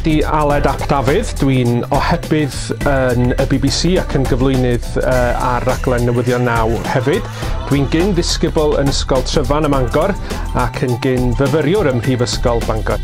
di Aled Ap Dafydd, dwi'n ohebydd yn y BBC ac yn gyflwynydd ar raglen Newyddion 9 hefyd. Dwi'n gyn ddisgybl yn ysgol Tryfan ym Mangor ac yn gyn fyfyriwr ym Mhrifysgol Bangor.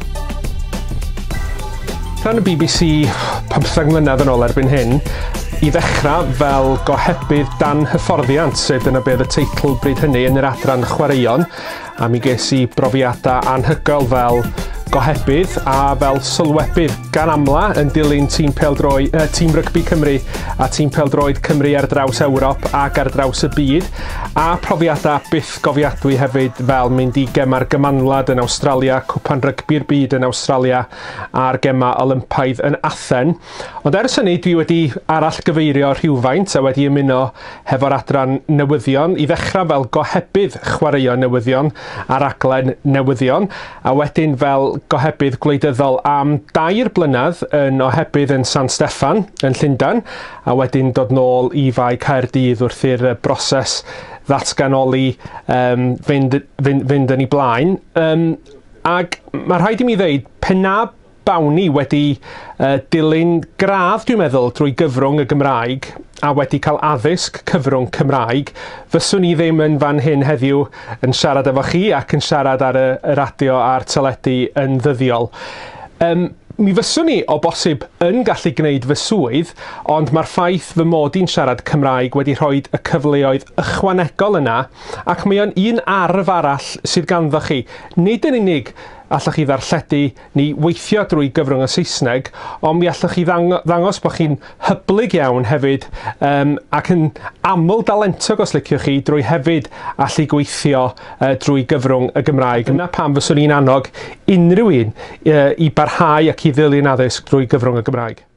Rhan y BBC 15 mlynedd yn ôl erbyn hyn, i ddechrau fel gohebydd dan hyfforddiant, sef dyna beth y teitl bryd hynny yn yr adran chwaraeon, a mi ges I brofiadau anhygoel fel gohebydd a fel sylwebydd gan amla yn dilyn tîm rygbi Cymru a tîm pêl-droed Cymru ar draws Ewrop ac ar draws y byd, a profiadau byth gofiadwy hefyd fel mynd I gemau'r gymanwlad yn Awstralia, cwpan rygbi'r byd yn Awstralia a'r gemau Olympaidd yn Athen. Ond ers hynny dwi wedi arall gyfeirio rhywfaint a wedi ymuno hefo'r adran newyddion i ddechrau fel gohebydd chwaraeon newyddion a raglen newyddion, a wedyn fel gohebydd gwleidyddol am 2 blynedd yn ohebydd yn San Steffan yn Llundain, a wedyn dod nôl I Fai Caerdydd wrth i'r broses ddatganoli fynd yn ei blaen. Ac mae rhaid I mi ddeud, pena Bawni wedi dilyn gradd, dwi'n meddwl, drwy gyfrwng y Gymraeg a wedi cael addysg cyfrwng Cymraeg, fyswn I ddim yn fan hyn heddiw yn siarad efo chi ac yn siarad ar y radio a'r teledu yn ddyddiol. Mi fyswn I o bosib yn gallu gwneud fy swydd, ond mae'r ffaith fy mod I'n siarad Cymraeg wedi rhoi y cyfleoedd ychwanegol yna, ac mae o'n un arf arall sydd ganddo chi. Nid yn unig allwch chi ddarlledu neu weithio drwy gyfrwng y Saesneg, ond mi allwch chi ddangos bod chi'n hyblyg iawn hefyd ac yn aml dalentog os liciwch chi drwy hefyd allu gweithio drwy gyfrwng y Gymraeg. Yna pam fyswn i'n annog unrhyw un I barhau ac I ddilyn addysg drwy gyfrwng y Gymraeg.